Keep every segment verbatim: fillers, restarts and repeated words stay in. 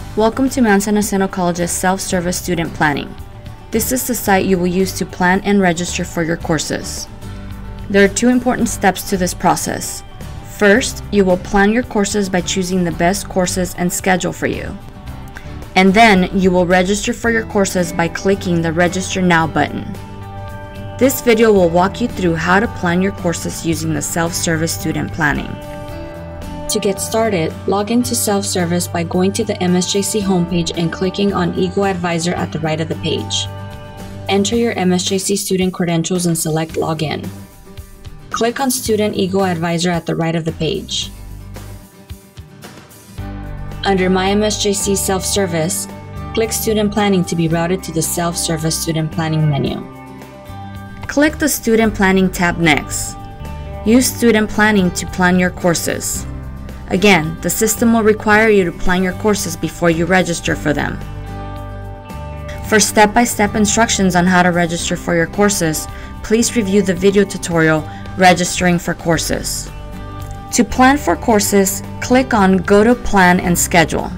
Welcome to Mount San Jacinto College's Self-Service Student Planning. This is the site you will use to plan and register for your courses. There are two important steps to this process. First, you will plan your courses by choosing the best courses and schedule for you. And then you will register for your courses by clicking the Register Now button. This video will walk you through how to plan your courses using the Self-Service Student Planning. To get started, log into Self-Service by going to the M S J C homepage and clicking on Ego Advisor at the right of the page. Enter your M S J C student credentials and select Login. Click on Student Ego Advisor at the right of the page. Under My M S J C Self-Service, click Student Planning to be routed to the Self-Service Student Planning menu. Click the Student Planning tab next. Use Student Planning to plan your courses. Again, the system will require you to plan your courses before you register for them. For step-by-step instructions on how to register for your courses, please review the video tutorial, Registering for Courses. To plan for courses, click on Go to Plan and Schedule.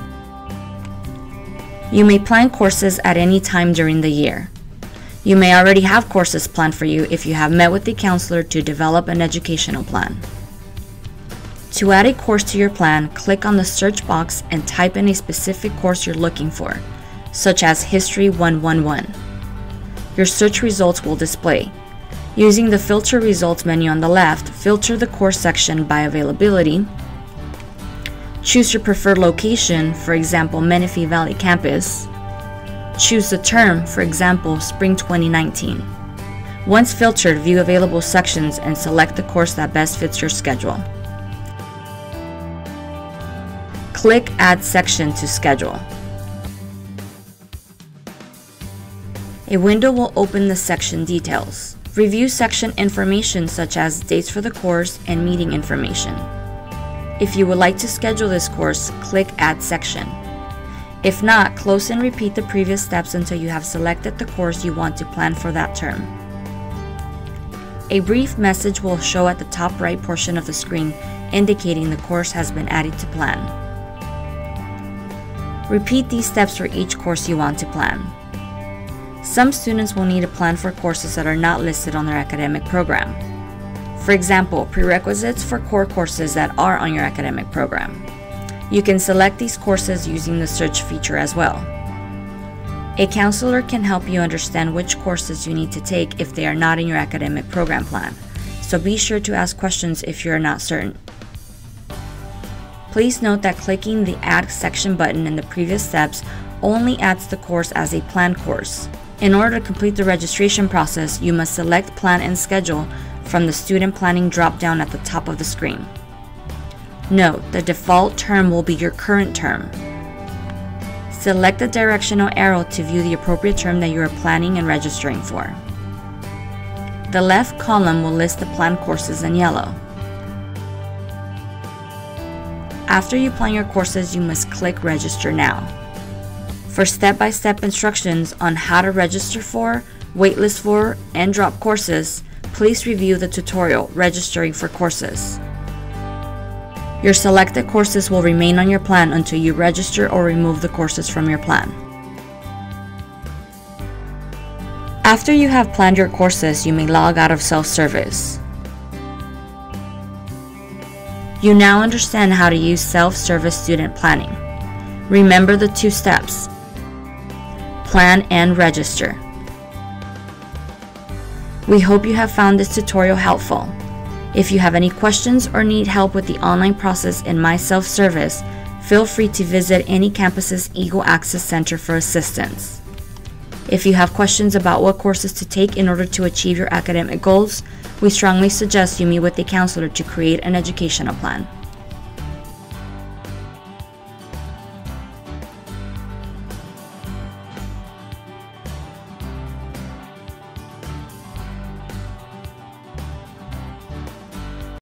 You may plan courses at any time during the year. You may already have courses planned for you if you have met with the counselor to develop an educational plan. To add a course to your plan, click on the search box and type in a specific course you're looking for, such as History one one one. Your search results will display. Using the Filter Results menu on the left, filter the course section by availability. Choose your preferred location, for example, Menifee Valley Campus. Choose the term, for example, Spring twenty nineteen. Once filtered, view available sections and select the course that best fits your schedule. Click Add Section to schedule. A window will open the section details. Review section information such as dates for the course and meeting information. If you would like to schedule this course, click Add Section. If not, close and repeat the previous steps until you have selected the course you want to plan for that term. A brief message will show at the top right portion of the screen indicating the course has been added to plan. Repeat these steps for each course you want to plan. Some students will need to plan for courses that are not listed on their academic program. For example, prerequisites for core courses that are on your academic program. You can select these courses using the search feature as well. A counselor can help you understand which courses you need to take if they are not in your academic program plan, so be sure to ask questions if you are not certain. Please note that clicking the Add Section button in the previous steps only adds the course as a planned course. In order to complete the registration process, you must select Plan and Schedule from the Student Planning drop-down at the top of the screen. Note, the default term will be your current term. Select the directional arrow to view the appropriate term that you are planning and registering for. The left column will list the planned courses in yellow. After you plan your courses, you must click Register Now. For step-by-step instructions on how to register for, waitlist for, and drop courses, please review the tutorial, Registering for Courses. Your selected courses will remain on your plan until you register or remove the courses from your plan. After you have planned your courses, you may log out of Self-Service. You now understand how to use Self-Service Student Planning. Remember the two steps: plan and register. We hope you have found this tutorial helpful. If you have any questions or need help with the online process in My Self-Service, feel free to visit any campus's Eagle Access Center for assistance. If you have questions about what courses to take in order to achieve your academic goals, we strongly suggest you meet with a counselor to create an educational plan.